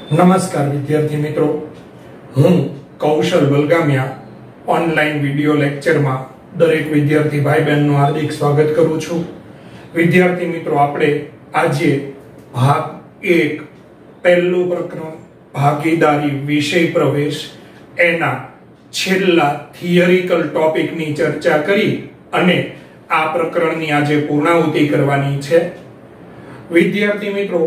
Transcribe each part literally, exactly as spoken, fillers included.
નમસ્કાર વિદ્યાર્થી મિત્રો, હું કૌશલ બલગામિયા ઓનલાઈન વિડિયો લેક્ચરમાં દરેક વિદ્યાર્થી ભાઈ બહેનનું હાર્દિક સ્વાગત કરું છું। વિદ્યાર્થી મિત્રો, આપણે આજે ભાગ એક પહેલું પ્રકરણ ભાગીદારી વિષય પ્રવેશ એના છેલ્લા થિયરિકલ ટોપિકની ચર્ચા કરી અને આ પ્રકરણની આજે પૂર્ણાહુતિ કરવાની છે। વિદ્યાર્થી મિત્રો,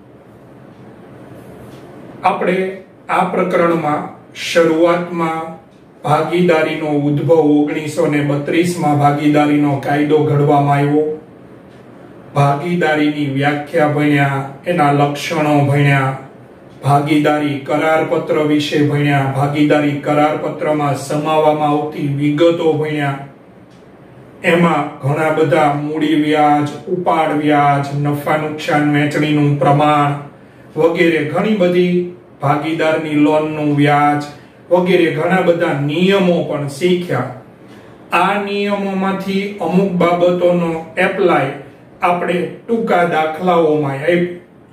આપણે આ પ્રકરણમાં શરૂઆતમાં ભાગીદારીનો ઉદ્ભવ ઓગણીસો ને બત્રીસ માં ભાગીદારીનો કાયદો ઘડવામાં આવ્યો, ભાગીદારીની વ્યાખ્યા ભણ્યા, એના લક્ષણો ભણ્યા, ભાગીદારી કરારપત્ર વિશે ભણ્યા, ભાગીદારી કરારપત્રમાં સમાવવામાં આવતી વિગતો ભણ્યા, એમાં ઘણા બધા મૂડી વ્યાજ, ઉપાડ વ્યાજ, નફા નુકસાન વહેંચણીનું પ્રમાણ વગેરે ઘણી બધી ભાગીદારની લોનનું વ્યાજ વગેરે ઘણા બધા નિયમો પણ શીખ્યા। આ નિયમોમાંથી અમુક બાબતોનો એપ્લાય આપણે ટૂંકા દાખલાઓમાં આવી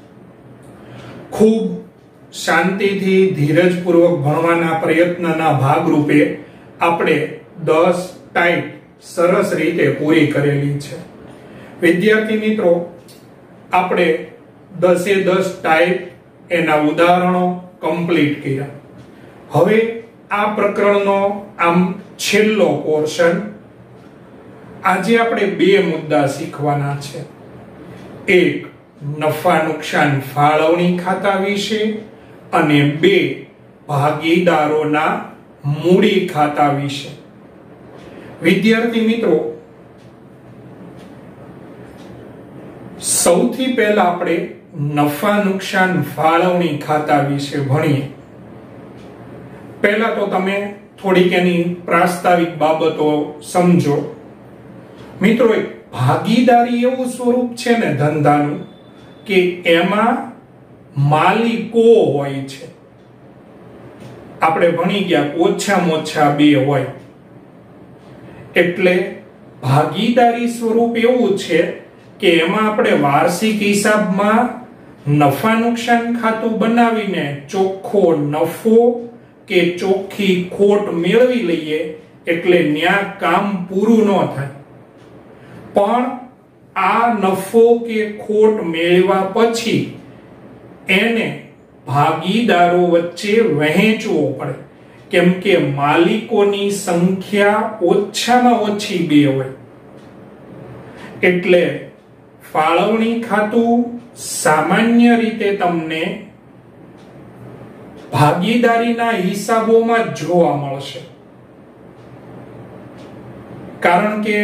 ખૂબ શાંતિથી ધીરજપૂર્વક ભણવાના પ્રયત્નના ભાગરૂપે આપણે દસ ટાઈપ સરસ રીતે પૂરી કરેલી છે। વિદ્યાર્થી મિત્રો, આપણે દસે દસ ટાઈપ એના ઉદાહરણો કમ્પ્લીટ કર્યા। હવે આ પ્રકરણનો આમ છેલ્લો પોર્શન, આજે આપણે બે મુદ્દા શીખવાના છે। એક નફા નુકસાન ફાળવણી ખાતા વિશે અને બે ભાગીદારોના મૂડી ખાતા વિશે। વિદ્યાર્થી મિત્રો, સૌથી પહેલા આપણે નફા નુકસાન ફાળવણી ખાતા વિશે ભણીએ। પહેલા તો તમે થોડીક એની પ્રાસ્તાવિક બાબતો સમજો। મિત્રો, ભાગીદારી એવું સ્વરૂપ છે ને ધંધાનું કે એમાં માલિકો હોય છે। આપણે ભણી ગયા ઓછામાં ઓછા બે હોય, એટલે ભાગીદારી સ્વરૂપ એવું છે કે એમાં આપણે વાર્ષિક હિસાબમાં નફા નુકસાન ખાતું બનાવીને ચોખ્ખો નફો કે ચોખ્ખી ખોટ મેળવી લઈએ, એટલે ન્યા કામ પૂરું ન થાય। પણ આ નફો કે ખોટ મેળવ્યા પછી એને ભાગીદારો વચ્ચે વહેંચવો પડે, કેમ કે માલિકોની સંખ્યા ઓછામાં ઓછી બે હોય। એટલે ફાળવણી ખાતું સામાન્ય રીતે તમને ભાગીદારીના હિસાબોમાં જોવા મળશે, કારણ કે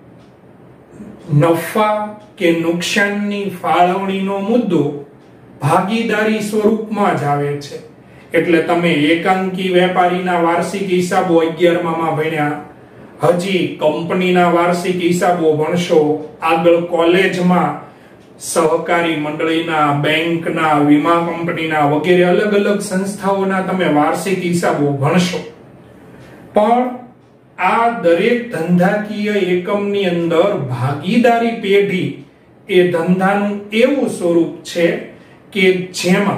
નફા કે નુકસાનની ફાળવણીનો મુદ્દો ભાગીદારી સ્વરૂપમાં જ આવે છે। એટલે તમે એકાંકી વેપારીના વાર્ષિક હિસાબો અગિયારમાં ભણ્યા, હજી કંપનીના વાર્ષિક હિસાબો ભણશો, આગળ કોલેજમાં સહકારી મંડળીના, બેંકના, વીમા કંપનીના વગેરે અલગ અલગ સંસ્થાઓના તમે વાર્ષિક હિસાબો ભણશો। પણ આ દરેક ધંધાકીય એકમની અંદર ભાગીદારી પેઢી એ ધંધાનું એવું સ્વરૂપ છે કે જેમાં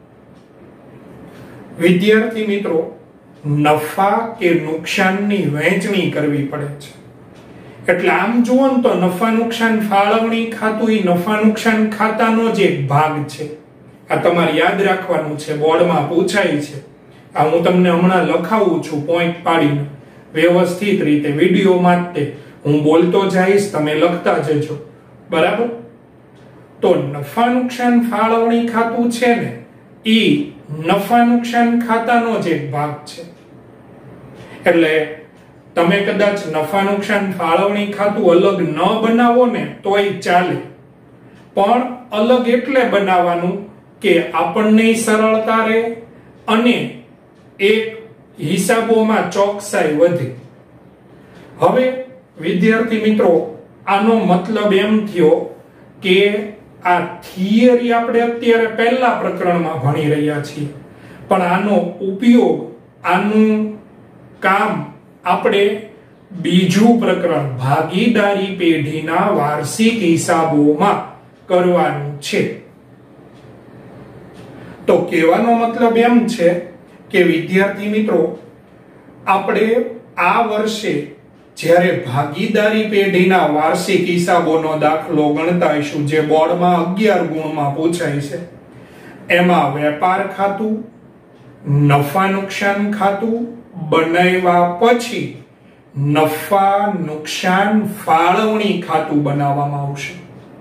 વિદ્યાર્થી મિત્રો નફા કે નુકસાનની વહેંચણી કરવી પડે છે। એટલે આમ જુઓ ને તો નફા નુકસાન ફાળવણી ખાતું એ નફા નુકસાન ખાતાનો જ એક ભાગ છે। આ તમારે યાદ રાખવાનું છે, બોર્ડમાં પૂછાય છે। આ હું તમને હમણાં લખાવું છું પોઈન્ટ પાડીને વ્યવસ્થિત રીતે, વિડીયોમાં જ હું બોલતો જઈશ, તમે લખતા જજો, બરાબર? તો નફા નુકસાન ફાળવણી ખાતું છે ને એ નફા નુકસાન ખાતાનો જ એક ભાગ છે। એટલે તમે કદાચ નફા નુકસાન ફાળવણી ખાતું અલગ ન બનાવો ને તોય ચાલે, પણ અલગ એટલે બનાવવાનું કે આપણને સરળતા રહે અને એક હિસાબોમાં ચોકસાઈ વધે। હવે વિદ્યાર્થી મિત્રો, આનો મતલબ એમ થયો કે આ થિયરી આપણે અત્યારે પહેલા પ્રકરણમાં ભણી રહ્યા છીએ, પણ આનો ઉપયોગ, આનું કામ આપણે બીજું પ્રકરણ ભાગીદારી પેઢીના વાર્ષિક હિસાબોમાં કરવાનું છે। તો કહેવાનો મતલબ એમ છે કે વિદ્યાર્થી મિત્રો, આપણે આ વર્ષે જ્યારે ભાગીદારી પેઢીના વાર્ષિક હિસાબોનો દાખલો ગણતા હશું, જે બોર્ડમાં અગિયાર ગુણમાં પૂછાય છે, એમાં વેપાર ખાતું, નફા નુકસાન ખાતું બનાવ્યા પછી નફા નુકસાન ફાળવણી ખાતું બનાવવામાં આવશે.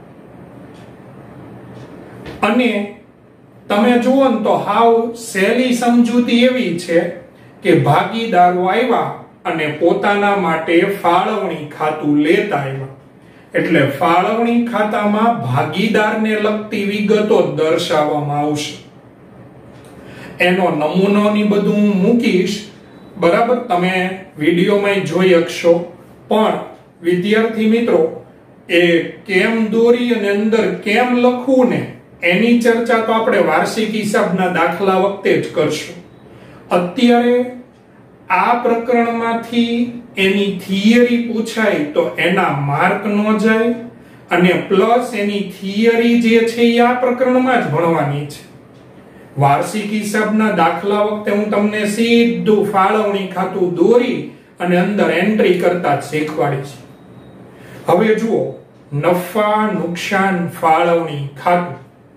અને તમે જુઓ ને તો હાવ સહેલી સમજૂતી એવી છે કે ભાગીદારો આવ્યા અને પોતાના માટે ફાળવણી ખાતું લેતા આવ્યા, એટલે ફાળવણી ખાતામાં ભાગીદારને લગતી વિગતો દર્શાવવામાં આવશે. એનો નમૂનો ની બધું હું મૂકીશ, બરાબર, તમે વિડીયોમાં જોઈ શકશો. પણ વિદ્યાર્થી મિત્રો, એ કેમ દોરી અને અંદર કેમ લખવું ને એની ચર્ચા તો આપણે વાર્ષિક હિસાબના દાખલા વખતે જ કરશું. અત્યારે આ પ્રકરણમાંથી એની થિયરી પૂછાય તો એના માર્ક ન જાય, અને પ્લસ એની થિયરી જે છે એ આ પ્રકરણમાં જ ભણવાની છે. વાર્ષિક હિસાબના દાખલા વખતે હું તમને સીધું ફાળવણી ખાતું દોરી અને અંદર એન્ટ્રી કરતા જ શીખવાડીશ. હવે જુઓ, નફા નુકસાન ફાળવણી ખાતું.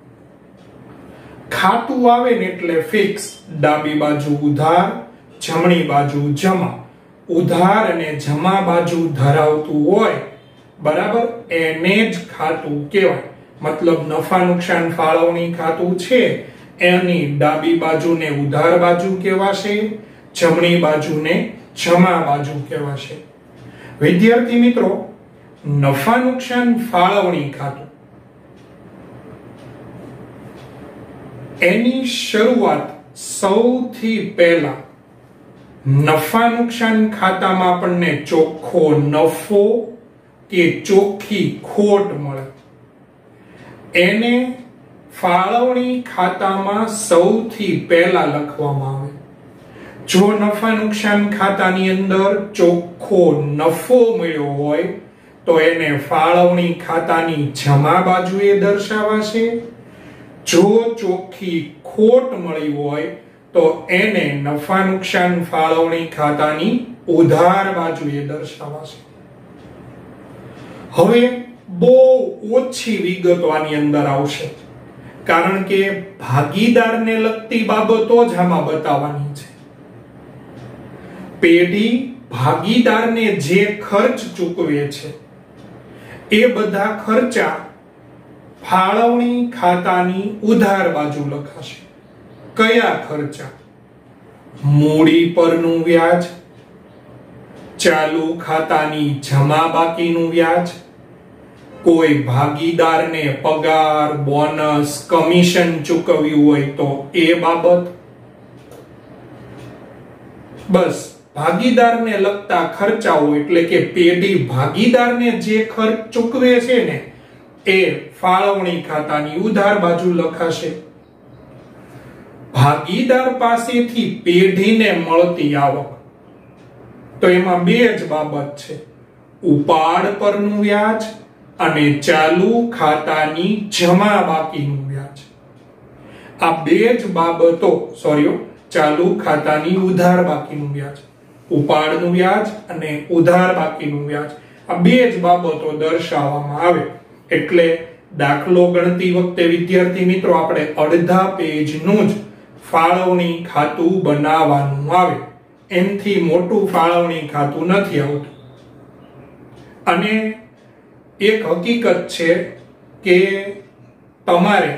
ખાતું આવે ને એટલે ફિક્સ, ડાબી બાજુ ઉધાર, જમણી બાજુ જમા. ઉધાર અને જમા બાજુ ધરાવતું હોય, બરાબર, એને જ ખાતું કહેવાય. મતલબ નફા નુકસાન ફાળવણી ખાતું છે, એની ડાબી બાજુને ઉધાર બાજુ કહેવાશે, જમણી બાજુને જમા બાજુ કહેવાશે. વિદ્યાર્થી મિત્રો, નફા નુકસાન ફાળવણી ખાતું, એની શરૂઆત સૌથી પહેલા નફા નુકસાન ખાતામાં આપણને ચોખ્ખો નફો કે ચોખ્ખી ખોટ મળે. એને ફાળવણી ખાતામાં સૌથી પહેલા લખવામાં આવે. જો નફા નુકસાન ખાતાની અંદર ચોખ્ખો નફો મળ્યો હોય તો એને ફાળવણી ખાતાની જમા બાજુએ દર્શાવાશે. જો ચોખ્ખી ખોટ મળી હોય તો એને નફા નુકસાન ફાળવણી ખાતાની ઉધાર બાજુએ દર્શાવાશે. હવે બહુ ઓછી વિગતો આની અંદર આવશે, કારણ કે ભાગીદારને લગતી બાબતો જ આમાં બતાવવાની છે. પેઢી ભાગીદારને જે ખર્ચ ચૂકવે છે એ બધા ખર્ચા ફાળવણી ખાતાની ઉધાર બાજુ લખાશે. કયા ખર્ચા? મૂડી પરનું વ્યાજ, ચાલુ ખાતાની જમા બાકીનું વ્યાજ, કોઈ ભાગીદારને પગાર, બોનસ, કમિશન ચૂકવ્યું હોય તો એ બાબત. બસ ભાગીદારને લગતા ખર્ચાઓ, એટલે કે પેઢી ભાગીદારને જે ખર્ચ ચૂકવે છે ને એ ફાળવણી ખાતાની ઉધાર બાજુ લખાશે. ભાગીદાર પાસેથી પેઢીને મળતી આવક, તો એમાં બે જ બાબત છે, ઉપાડ પરનું વ્યાજ અને ચાલુ ખાતાની જમા બાકીનું વ્યાજ. આ બે જ બાબતો, સોરી, ચાલુ ખાતાની ઉધાર બાકીનું વ્યાજ, ઉપાડનું વ્યાજ અને ઉધાર બાકીનું વ્યાજ, આ બે જ બાબતો દર્શાવવામાં આવે. એટલે દાખલો ગણતી વખતે વિદ્યાર્થી મિત્રો આપણે અડધા પેજનું જ ફાળવણી ખાતું બનાવવાનું આવે. એનથી મોટું ફાળવણી ખાતું નથી આવતું. અને એક હકીકત છે કે તમારે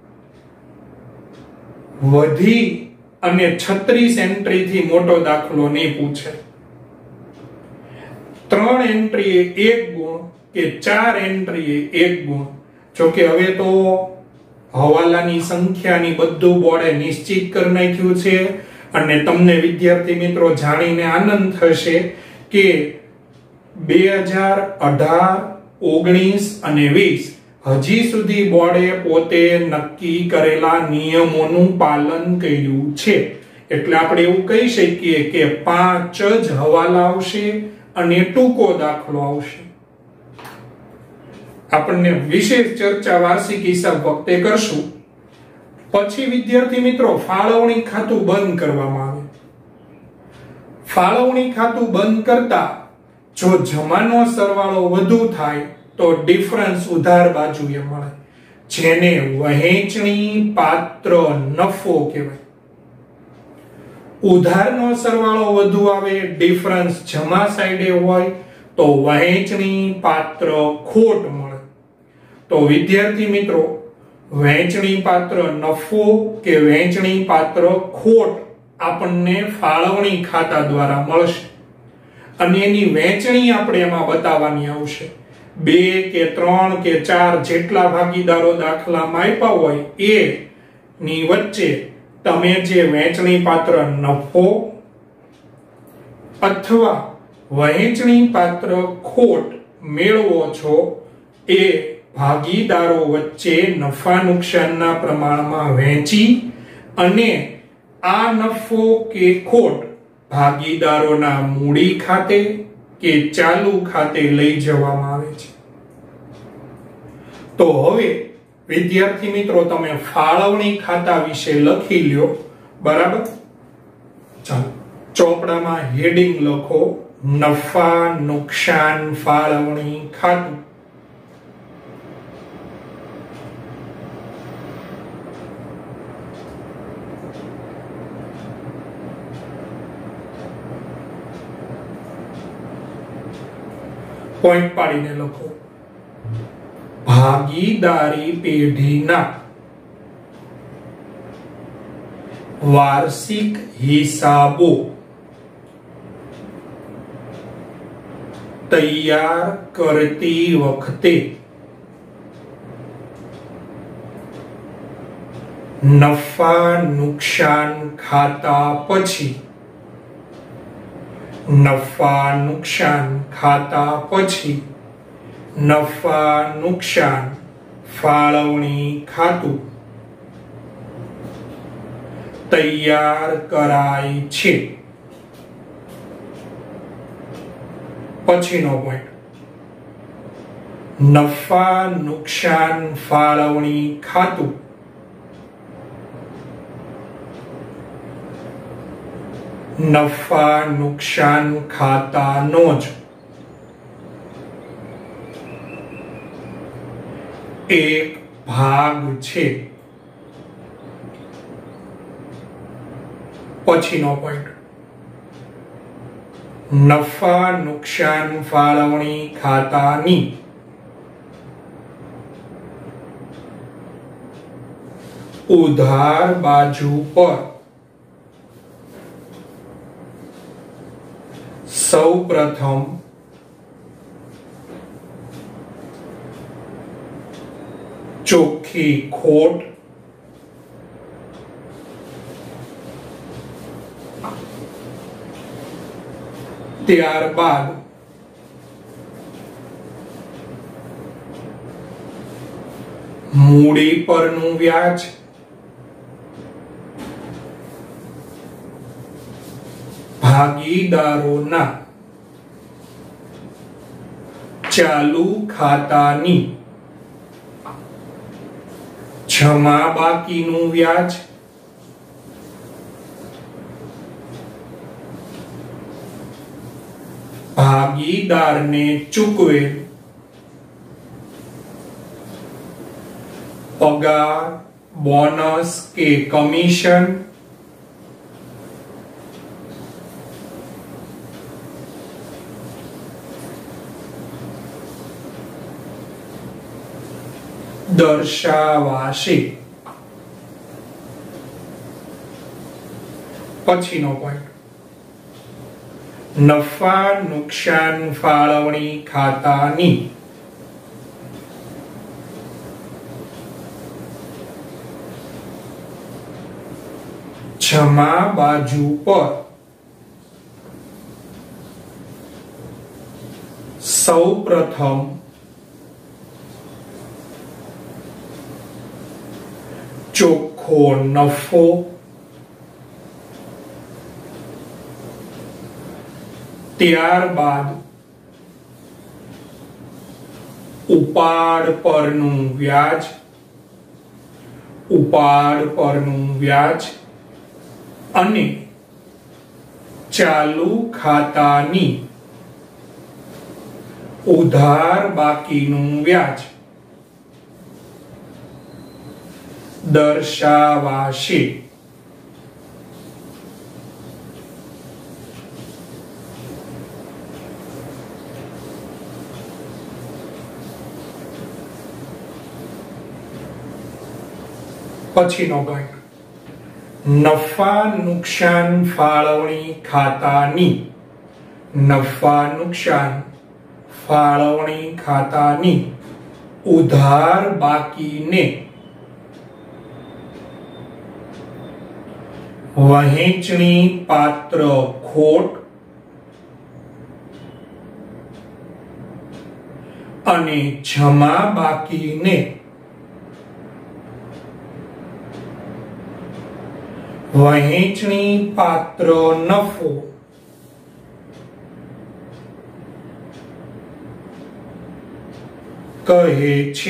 વધી અને છત્રીસ એન્ટ્રી થી મોટો દાખલો નહીં પૂછે. ત્રણ એન્ટ્રી એક ગુણ કે ચાર એન્ટ્રી એક ગુણ. જોકે હવે તો હવાલાની સંખ્યાની બધું બોર્ડે નિશ્ચિત કરી નાખ્યું છે, અને તમને વિદ્યાર્થી મિત્રો જાણીને આનંદ થશે કે બે હજાર અઢાર, ઓગણીસ અને વીસ હજી સુધી બોર્ડે પોતે નક્કી કરેલા નિયમોનું પાલન કર્યું છે. એટલે આપણે એવું કહી શકીએ કે પાંચ જ હવાલા આવશે અને ટૂંકો દાખલો આવશે. આપણને વિશેષ ચર્ચા વાર્ષિક હિસાબ વખતે કરશું. પછી વિદ્યાર્થી મિત્રો ફાળવણી ખાતું બંધ કરવામાં આવે. ફાળવણી ખાતું બંધ કરતા જો જમાનો સરવાળો વધુ થાય તો ડિફરન્સ ઉધાર બાજુએ મળે, જેને વહેંચણી પાત્ર નફો કહેવાય. ઉધારનો સરવાળો વધુ આવે, ડિફરન્સ જમા સાઈડે હોય તો વહેંચણી પાત્ર ખોટ મળે. તો વિદ્યાર્થી મિત્રો વહેંચણી પાત્ર નફો કે વહેંચણી પાત્ર ખોટ આપણને ફાળવણી ખાતા દ્વારા મળશે અને એની વહેંચણી આપણે એમાં બતાવવાની આવશે. બે કે ત્રણ કે ચાર જેટલા ભાગીદારો દાખલામાં આપ્યા હોય એ ની વચ્ચે તમે જે વહેંચણી પાત્ર નફો અથવા વહેંચણી પાત્ર ખોટ મેળવો છો એ ભાગીદારો વચ્ચે નફા નુકસાનના પ્રમાણમાં વહેંચી અને આ નફો કે ખોટ ભાગીદારોના મૂડી ખાતે કે ચાલુ ખાતે લઈ જવામાં આવે છે. તો હવે વિદ્યાર્થી મિત્રો તમે ફાળવણી ખાતા વિશે લખી લ્યો. બરાબર, ચાલો ચોપડામાં હેડિંગ લખો, નફા નુકસાન ફાળવણી ખાતું. પોઈન્ટ પાડીને લખો. ભાગીદારી પેઢીના વાર્ષિક હિસાબો તૈયાર કરતી વખતે નફા નુકસાન ખાતા પછી નફા નુકસાન ખાતા પછી નફા નુકસાન ફાળવણી ખાતું તૈયાર કરાય છે. પછીનો પોઈન્ટ, નફા નુકસાન ફાળવણી ખાતું નફા નુકસાન ખાતાનો જ એક ભાગ છે. પછીનો પોઈન્ટ, નફા નુકસાન ફાળવણી ખાતાની ઉધાર બાજુ પર સૌ પ્રથમ ચોખ્ખી ખોટ ત્યારબાદ મૂડી પરનું વ્યાજ ભાગીદારોના ચાલુ ખાતાની જમા બાકીનું વ્યાજ ભાગીદારને ચૂકવેલ પગાર, બોનસ કે કમિશન દર્શાવાશે. પછીનો પોઈન્ટ, નફા નુકસાન ફાળવણી ખાતાની જમા બાજુ પર સૌ પ્રથમ ચોખ્ખો નફો ત્યારબાદ ઉપાડ પરનું વ્યાજ ઉપાડ પરનું વ્યાજ અને ચાલુ ખાતાની ઉધાર બાકીનું વ્યાજ દર્શાવાશે. પછીનો પોઈન્ટ, નફા નુકસાન ફાળવણી ખાતાની નફા નુકસાન ફાળવણી ખાતાની ઉધાર બાકીને વહેંચણી પાત્ર ખોટ અને જમા બાકીને વહેંચણી પાત્ર નફો કહે છે.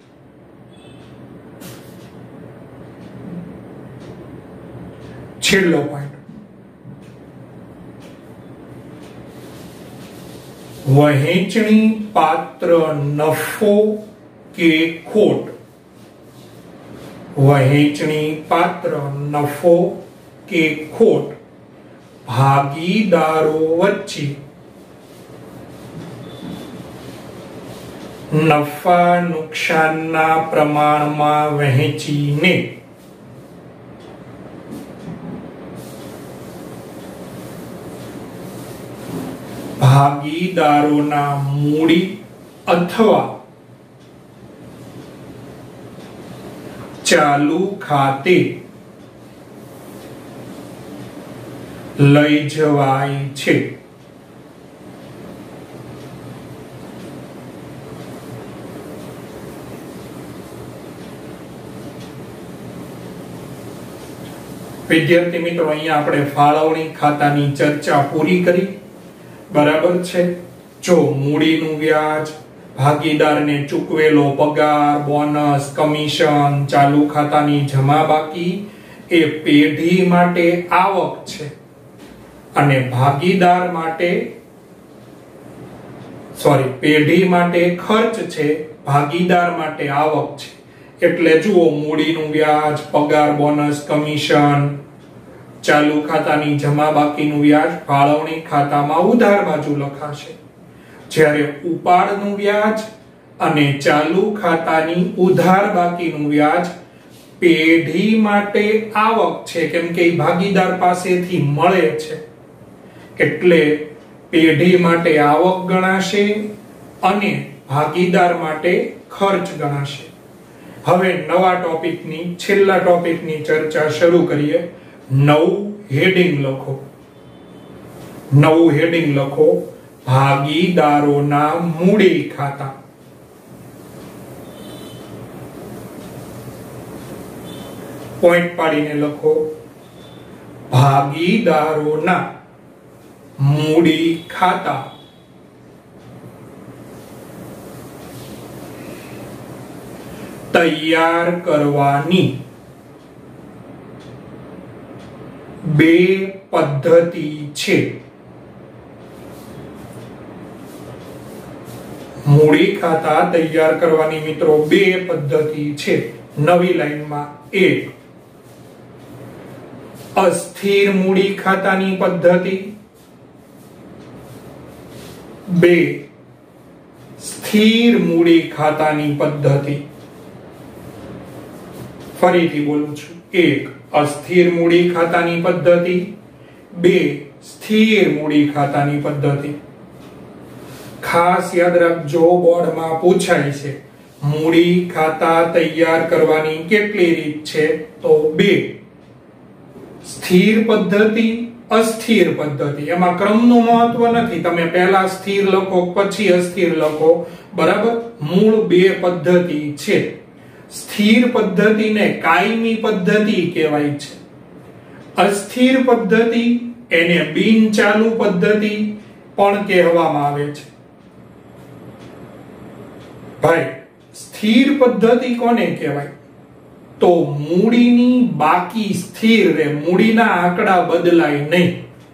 છેલ્લો પોઈન્ટ, વહેંચણી પાત્ર નફો કે ખોટ વહેંચણી પાત્ર નફો કે ખોટ ભાગીદારો વચ્ચે નફા નુકસાનના પ્રમાણમાં વહેંચીને ભાગીદારોના મૂડી અથવા ચાલુ ખાતે લઈ જવાય છે. વિદ્યાર્થી મિત્રો, અહીંયા આપણે ફાળવણી ખાતાની ચર્ચા પૂરી કરી. બરાબર છે. જો મૂડીનું વ્યાજ, ભાગીદારને ચૂકવેલો પગાર, બોનસ, કમિશન, ચાલુ ખાતાની જમા બાકી એ પેઢી માટે આવક છે અને ભાગીદાર માટે સોરી પેઢી માટે ખર્ચ છે, ભાગીદાર માટે આવક છે. એટલે જુઓ, મૂડીનું વ્યાજ, પગાર, બોનસ, કમિશન, ચાલુ ખાતાની જમા બાકીનું વ્યાજ ફાળવણી ખાતામાં ઉધાર બાજુ લખાશે, જ્યારે ઉપાડનું વ્યાજ અને ચાલુ ખાતાની ઉધાર બાકીનું વ્યાજ પેઢી માટે આવક છે, કેમ કે ભાગીદાર પાસેથી મળે છે એટલે પેઢી માટે આવક ગણાશે અને ભાગીદાર માટે ખર્ચ ગણાશે. હવે નવા ટોપિકની છેલ્લા ટોપિકની ચર્ચા શરૂ કરીએ. નવું હેડિંગ લખો. નવું હેડિંગ લખો, ભાગીદારોના મૂડી ખાતા. પોઈન્ટ પાડીને લખો, ભાગીદારોના મૂડી ખાતા. તૈયાર કરવાની બે પદ્ધતિ છે. મૂડી ખાતા તૈયાર કરવાની મિત્રો બે પદ્ધતિ છે. નવી લાઈનમાં એક અસ્થિર મૂડી ખાતાની પદ્ધતિ, બે સ્થિર મૂડી ખાતાની પદ્ધતિ. ફરીથી બોલું છું, એક અસ્થિર મૂડી ખાતાની પદ્ધતિ, બે સ્થિર મૂડી ખાતાની પદ્ધતિ. ખાસ યાદ રાખજો, બોર્ડમાં પૂછાય છે મૂડી ખાતા તૈયાર કરવાની કેટલી રીત છે, તો બે. સ્થિર પદ્ધતિ, અસ્થિર પદ્ધતિ. એમાં ક્રમનું મહત્વ નથી, તમે પહેલા સ્થિર લખો પછી અસ્થિર લખો, બરાબર. મૂળ બે પદ્ધતિ છે. સ્થિર પદ્ધતિને કાયમી પદ્ધતિ કહેવાય છે. અસ્થિર પદ્ધતિ એને બિનચાલુ પદ્ધતિ પણ કહેવામાં આવે છે. ભાઈ, સ્થિર પદ્ધતિ કોને કહેવાય? તો મૂડીની બાકી સ્થિર રહે, મૂડીના આંકડા બદલાય નહીં.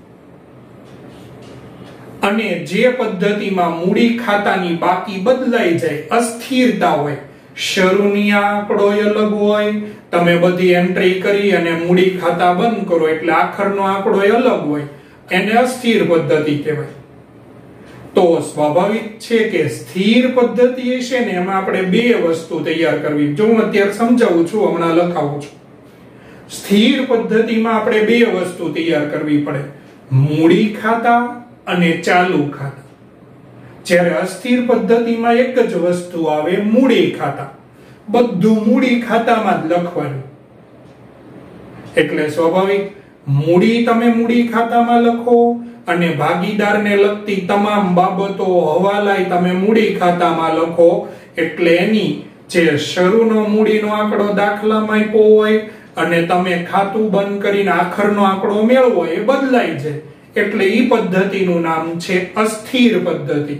અને જે પદ્ધતિમાં મૂડી ખાતાની બાકી બદલાઈ જાય, અસ્થિરતા હોય, શરૂની આંકડો અલગ હોય, તમે બધી એન્ટ્રી કરી અને મૂડી ખાતા બંધ કરો એટલે આખરનો આંકડો અલગ હોય, એને અસ્થિર પદ્ધતિ કહેવાય. તો સ્વાભાવિક છે કે સ્થિર પદ્ધતિ હશે ને એમાં આપણે બે વસ્તુ તૈયાર કરવી. જો હું અત્યારે સમજાવું છું, હમણાં લખાવું છું. સ્થિર પદ્ધતિમાં આપણે બે વસ્તુ તૈયાર કરવી પડે, મૂડી ખાતા અને ચાલુ ખાતા. જ્યારે અસ્થિર પદ્ધતિમાં એક જ વસ્તુ આવે, મૂડી ખાતા. બધું મૂડી ખાતામાં જ લખવાનું. એટલે સ્વાભાવિક મૂડી તમે મૂડી ખાતામાં લખો અને ભાગીદારને લગતી તમામ બાબતો હવાલાય તમે મૂડી ખાતામાં લખો. એટલે એની જે શરૂનો મૂડીનો આંકડો દાખલામાં આપ્યો હોય અને તમે ખાતું બંધ કરીને આખરનો આંકડો મેળવો એ બદલાય છે. એટલે ઈ પદ્ધતિનું નામ છે અસ્થિર પદ્ધતિ.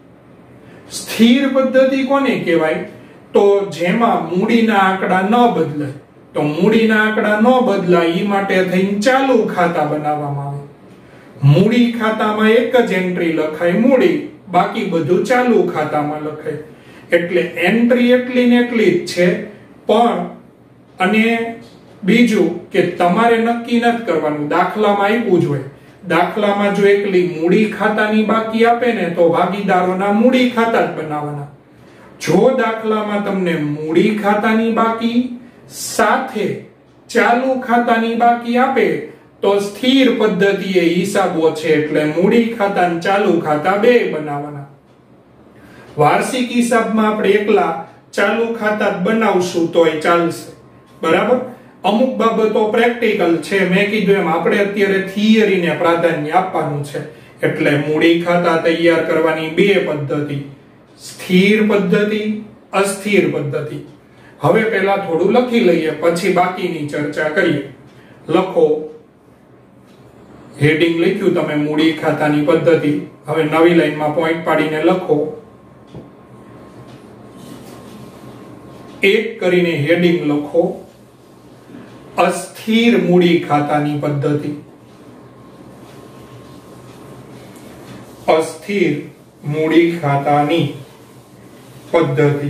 સ્થિર પદ્ધતિ કોને કહેવાય? તો જેમાં મૂડીના આંકડા ન બદલાય. તો મૂડીના આંકડા ન બદલાય એ માટે થઈને ચાલુ ખાતા બનાવવામાં આવે. મૂડી ખાતામાં એક જ એન્ટ્રી લખાય મૂડી, બાકી બધું ચાલુ ખાતામાં લખાય. એટલે એન્ટ્રી એટલી ને એટલી જ છે. પણ અને બીજું કે તમારે નક્કી નથી કરવાનું, દાખલામાં આપ્યું જ હોય. દાખલામાં જો એકલી મૂડી ખાતાની બાકી આપે ને તો ભાગીદારોના મૂડી ખાતા જ બનાવવાના. જો દાખલામાં તમને મૂડી ખાતાની બાકી સાથે ચાલુ ખાતાની બાકી આપે તો સ્થિર પદ્ધતિએ હિસાબો છે એટલે મૂડી ખાતા અને ચાલુ ખાતા બે બનાવવાના. વાર્ષિક હિસાબમાં આપણે એકલા ચાલુ ખાતા જ બનાવશું તોય ચાલશે, બરાબર. અમુક બાબતો પ્રેક્ટિકલ છે, મેં કીધું એમ આપણે અત્યારે થિયરીને પ્રાધાન્ય આપવાનું છે. એટલે મૂડી ખાતા તૈયાર કરવાની બે પદ્ધતિ, સ્થિર પદ્ધતિ, અસ્થિર પદ્ધતિ. હવે પહેલા થોડું લખી લઈએ, પછી બાકીની ચર્ચા કરીએ. લખો, હેડિંગ લખ્યું તમે મૂડી ખાતાની પદ્ધતિ. હવે નવી લાઈનમાં પોઈન્ટ પાડીને લખો, એક કરીને હેડિંગ લખો, અસ્થિર મૂડી ખાતાની પદ્ધતિ. અસ્થિર મૂડી ખાતાની પદ્ધતિ.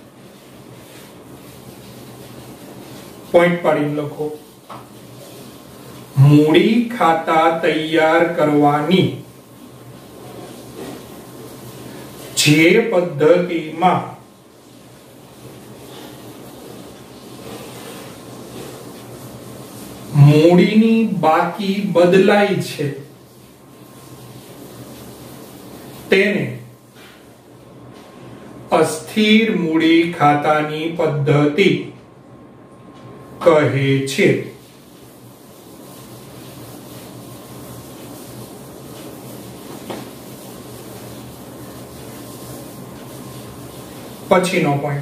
પોઈન્ટ પાડીને લખો, મૂડી ખાતા તૈયાર કરવાની જે પદ્ધતિમાં મૂડીની બાકી બદલાય છે તેને અસ્થિર મૂડી ખાતાની પદ્ધતિ કહે છે. પછીનો પોઈન્ટ,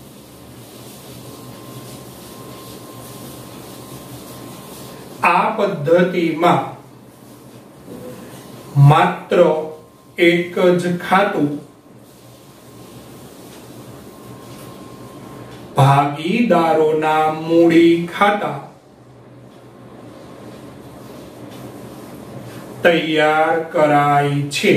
આ પદ્ધતિમાં માત્ર એક જ ખાતું ભાગીદારોના મૂડી ખાતા તૈયાર કરાય છે.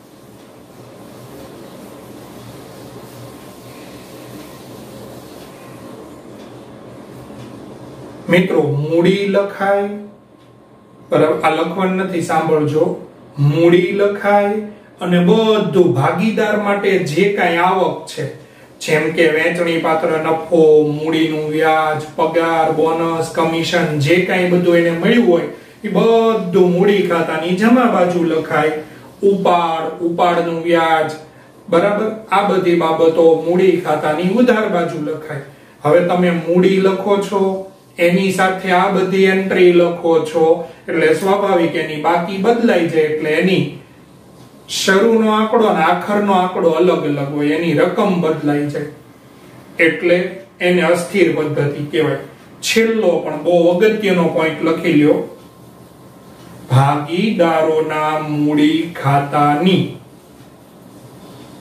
મિત્રો, મૂડી લખાય, બરાબર, આ લખવાનું નથી, સાંભળજો. મૂડી લખાય અને બધું ભાગીદાર માટે જે કાંઈ આવક છે, જેમ કે વેચણી પાત્ર નફો, મૂડીનું વ્યાજ, પગાર, બોનસ, કમિશન, જે કાંઈ બધું એને મળ્યું હોય એ બધું મૂડી ખાતાની જમા બાજુ લખાય. ઉપાડ, ઉપાડનું વ્યાજ, બરાબર, આ બધી બાબતો મૂડી ખાતાની ઉધાર બાજુ લખાય. હવે તમે મૂડી લખો છો, એની સાથે આ બધી એન્ટ્રી લખો છો, એટલે સ્વાભાવિક એની બાકી બદલાઈ જાય. એટલે એની શરૂનો આંકડો અને આખરનો આંકડો અલગ અલગ હોય, એની રકમ બદલાઈ જાય. એટલે એને અસ્થિર પદ્ધતિ કહેવાય. છેલ્લો પણ બહુ અગત્યનો પોઈન્ટ લખી લ્યો, ભાગીદારોના મૂડી ખાતાની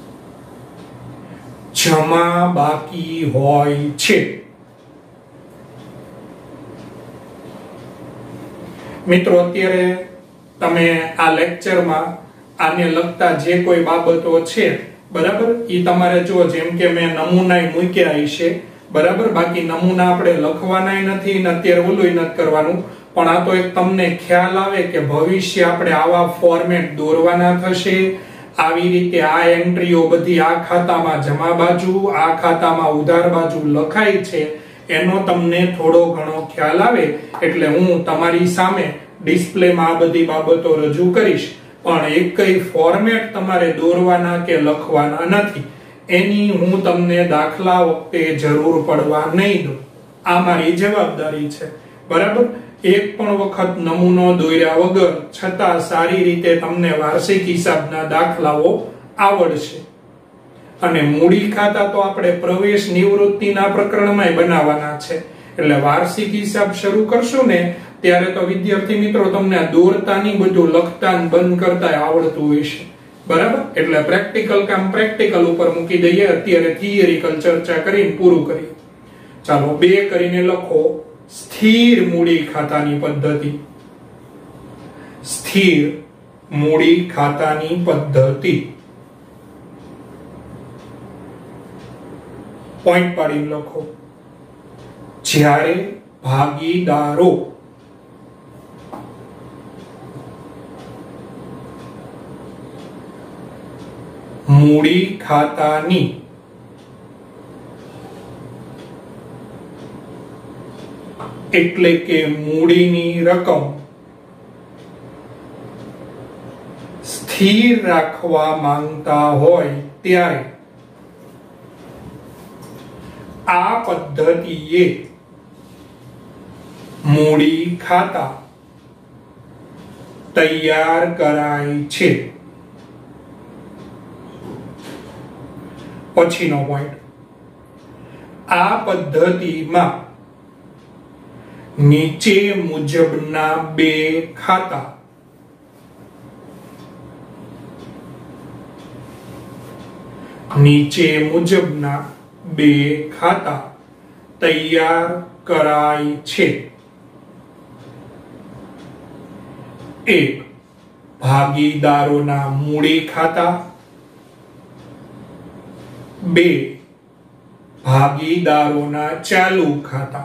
જમા બાકી હોય છે મિત્રો અત્યારે તમે આ લેક્ચરમાં આને લગતા જે કોઈ બાબતો છે બરાબર ઈ તમારે જો જેમ કે મેં નમૂના મૂક્યા છે બરાબર, બાકી નમૂના આપણે લખવાના નથી ને અત્યારે ઓલું નથી કરવાનું, પણ આ તો એક તમને ખ્યાલ આવે કે ભવિષ્ય આપણે આવા ફોર્મેટ દોરવાના થશે, આવી રીતે આ એન્ટ્રીઓ બધી આ ખાતામાં જમા બાજુ આ ખાતામાં ઉધાર બાજુ લખાય છે એનો તમને થોડો ઘણો ખ્યાલ આવે એટલે હું તમારી સામે ડિસ્પ્લેમાં આ બધી બાબતો રજૂ કરીશ, પણ એકય ફોર્મેટ તમારે દોરવાના કે લખવાના નથી, એની હું તમને દાખલા વખતે જરૂર પડવા નહીં દઉં, આ મારી જવાબદારી છે બરાબર। એક પણ વખત નમૂનો દોર્યા વગર છતાં સારી રીતે તમને વાર્ષિક હિસાબના દાખલાઓ આવડશે। અને મૂડી ખાતા તો આપણે પ્રવેશ નિવૃત્તિના પ્રકરણમાં બનાવવાના છે, એટલે વાર્ષિક હિસાબ શરૂ કરશું ને ત્યારે તો વિદ્યાર્થી મિત્રો તમને દોરતાની બધું લખતા બંધ કરતા આવડતું હોય છે બરાબર। એટલે પ્રેક્ટિકલ કામ પ્રેક્ટિકલ ઉપર મૂકી દઈએ, અત્યારે થિયરિકલ ચર્ચા કરીને પૂરું કરીએ। ચાલો બે કરીને લખો સ્થિર મૂડી ખાતાની પદ્ધતિ। સ્થિર મૂડી ખાતાની પદ્ધતિ પોઈન્ટ પાડીને લખો। જ્યારે ભાગીદારો મૂડી ખાતાની એટલે કે મૂડીની રકમ સ્થિર રાખવા માંગતા હોય ત્યારે આ પદ્ધતિએ મૂડી ખાતા તૈયાર કરાય છે। પછીનો પોઈન્ટ, આ પદ્ધતિમાં નીચે મુજબના બે ખાતા નીચે મુજબના બે ખાતા તૈયાર કરાય છે। એક ભાગીદારોના મૂડી ખાતા, બે ભાગીદારોના ચાલુ ખાતા।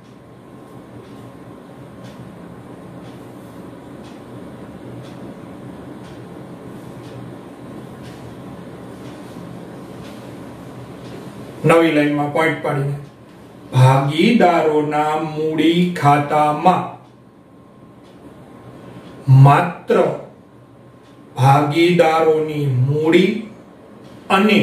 નવી લાઈનમાં પોઈન્ટ પાડીને ભાગીદારોના મૂડી ખાતામાં માત્ર ભાગીદારોની મૂડી અને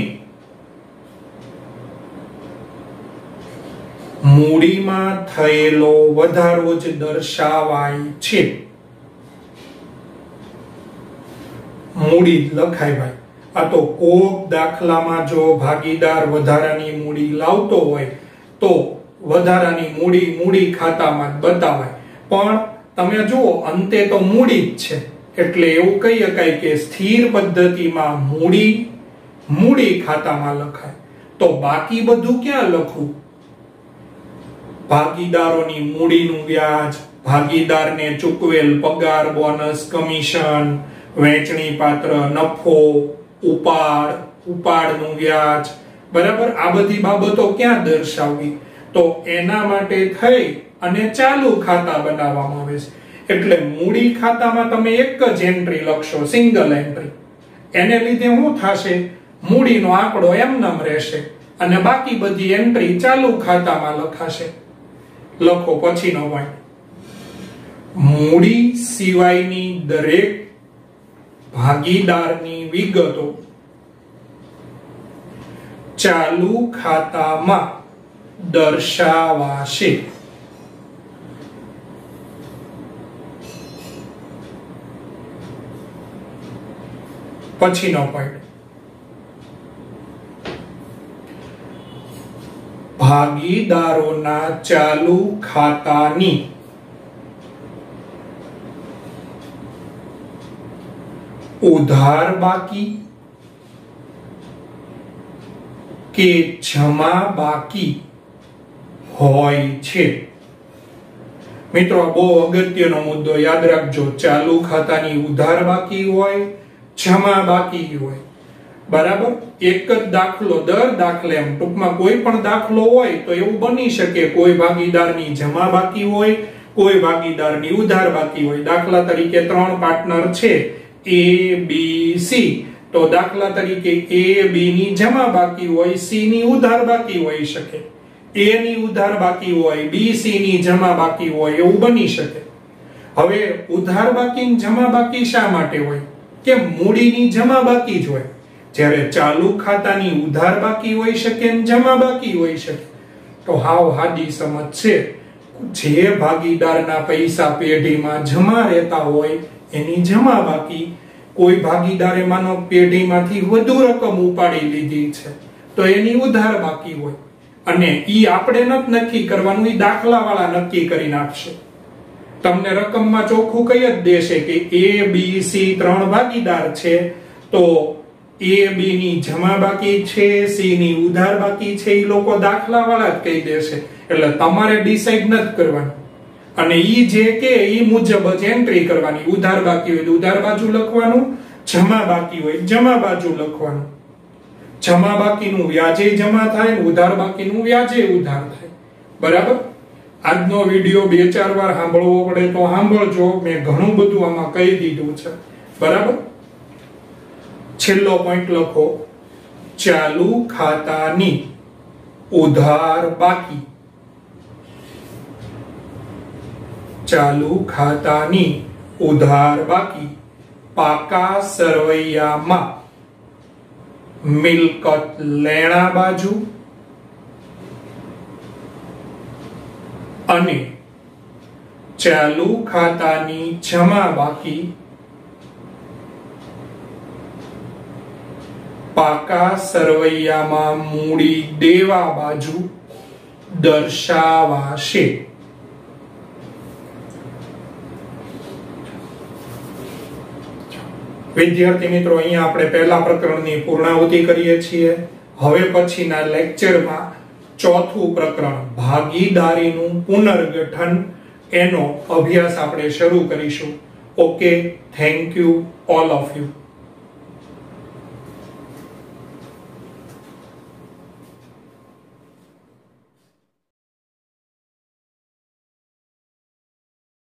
મૂડીમાં થયેલો વધારો જ દર્શાવાય છે। મૂડી લખાય ભાઈ, આ તો કોક દાખલામાં જો ભાગીદાર વધારાની મૂડી લાવતો હોય તો વધારાની મૂડી મૂડી ખાતામાં જ બતાવાય, પણ તમે જુઓ અંતે તો મૂડી જ છે, એટલે એવું કહી શકાય કે સ્થિર પદ્ધતિમાં મૂડી મૂડી ખાતામાં લખાય, તો બાકી બધું ક્યાં લખવું? ભાગીદારોની મૂડીનું વ્યાજ, ભાગીદારને ચૂકવેલ પગાર, બોનસ, કમિશન, વેચણી પાત્ર નફો, ઉપાડ, ઉપાડનું વ્યાજ બરાબર, આ બધી બાબતો ક્યાં દર્શાવવી? તો એના માટે થઈ અને ચાલુ ખાતા બનાવવામાં આવે છે, એટલે મૂડી ખાતામાં તમે એક જ એન્ટ્રી લખશો, સિંગલ એન્ટ્રી, એને લીધે શું થશે? મૂડીનો આંકડો એમનેમ રહેશે અને બાકી બધી એન્ટ્રી ચાલુ ખાતામાં લખાશે। લખો પછીનો પોઈન્ટ, મૂડી સિવાયની દરેક ભાગીદારની વિગતો ચાલુ ખાતામાં દર્શાવાશે। પછીનો પોઈન્ટ, ભાગીદારોના ચાલુ ખાતાની ઉધાર બાકી કે જમા બાકી હોય છે। મિત્રો બહુ અગત્યનો મુદ્દો યાદ રાખજો, ચાલુ ખાતાની ઉધાર બાકી હોય, જમા બાકી હોય, બરાબર. એક જ દાખલો દર દાખલે એમ ટૂંકમાં કોઈ પણ દાખલો હોય તો એવું બની શકે કોઈ ભાગીદારની જમા બાકી હોય, કોઈ ભાગીદારની ઉધાર બાકી હોય. દાખલા તરીકે ત્રણ પાર્ટનર છે એ બી સી, તો દાખલા તરીકે એ બી ની જમા બાકી હોય, સી ની ઉધાર બાકી હોઈ શકે, એ ની ઉધાર બાકી હોય, બી સી ની જમા બાકી હોય, એવું બની શકે. હવે ઉધાર બાકી ને જમા બાકી શા માટે હોય? કે મૂડીની જમા બાકી જ હોય. જ્યારે ચાલુ ખાતાની ઉધાર બાકી હોઈ શકે ને જમા બાકી હોઈ શકે. તો હાવ હાદી સમજ છે, જે ભાગીદારના પૈસા પેઢીમાં જમા રહેતા હોય એની જમા બાકી, કોઈ ભાગીદારે માનો પેઢીમાંથી વધુ રકમ ઉપાડી લીધી છે તો એની ઉધાર બાકી હોય. અને ઈ આપણે નથી નક્કી કરવાનું, ઈ દાખલા વાળા નક્કી કરી નાખશે. તમને રકમમાં ચોખ્ખું કહી જ દેશે કે એ બી સી ત્રણ ભાગીદાર છે, તો એ બી ની જમા બાકી છે, સી ની ઉધાર બાકી છે, ઈ લોકો દાખલા વાળા જ કહી દેશે. એટલે તમારે ડિસાઈડ નથી કરવાનું, અને ઈ જે કે ઈ મુજબ જ એન્ટ્રી કરવાની. ઉધાર બાકી હોય તો ઉધાર બાજુ લખવાનું, જમા બાકી હોય જમા બાજુ લખવાનું. જમા બાકીનું વ્યાજે જમા થાય, ઉધાર બાકીનું વ્યાજે ઉધાર થાય, બરાબર. આજનો વિડિયો બે ચાર વાર સાંભળવો પડે તો સાંભળજો, મેં ઘણું બધું આમાં કહી દીધું છે, બરાબર. છેલ્લો પોઈન્ટ લખો, ચાલુ ખાતાની ઉધાર બાકી, ચાલુ ખાતાની ઉધાર બાકી પાકા સરવૈયામાં મિલકત લેણા બાજુ અને ચાલુ ખાતાની જમા બાકી પાકા સરવૈયામાં મૂડી દેવા બાજુ દર્શાવાશે. વિદ્યાર્થી મિત્રો, અહીંયા આપણે પહેલા પ્રકરણની પૂર્ણાહુતિ કરીએ છીએ. હવે પછીના લેક્ચરમાં ચોથું પ્રકરણ ભાગીદારીનું પુનર્ગઠન, એનો અભ્યાસ આપણે શરૂ કરીશું. Okay, thank you all of you.